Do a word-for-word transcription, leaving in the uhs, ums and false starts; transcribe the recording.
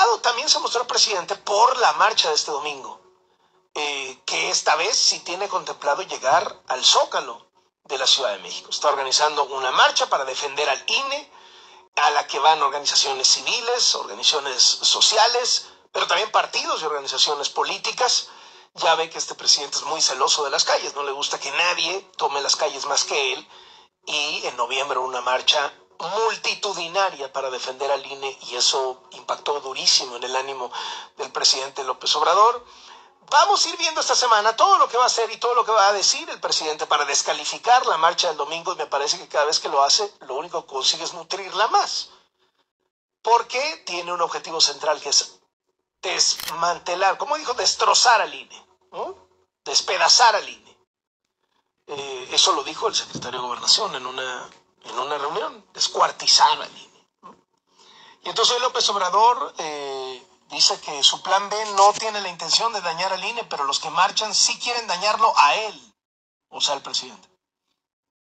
preocupado también se mostró el presidente por la marcha de este domingo, eh, que esta vez sí tiene contemplado llegar al Zócalo de la Ciudad de México. Está organizando una marcha para defender al I N E, a la que van organizaciones civiles, organizaciones sociales, pero también partidos y organizaciones políticas. Ya ve que este presidente es muy celoso de las calles, no le gusta que nadie tome las calles más que él, y en noviembre una marcha multitudinaria para defender al I N E, y eso impactó durísimo en el ánimo del presidente López Obrador. Vamos a ir viendo esta semana todo lo que va a hacer y todo lo que va a decir el presidente para descalificar la marcha del domingo, y me parece que cada vez que lo hace, lo único que consigue es nutrirla más, porque tiene un objetivo central, que es desmantelar, como dijo, destrozar al I N E, ¿no? Despedazar al I N E. Eh, eso lo dijo el secretario de Gobernación en una, en una reunión, descuartizar al I N E, ¿no? Y entonces López Obrador eh, dice que su plan B no tiene la intención de dañar al I N E, pero los que marchan sí quieren dañarlo a él, o sea, al presidente.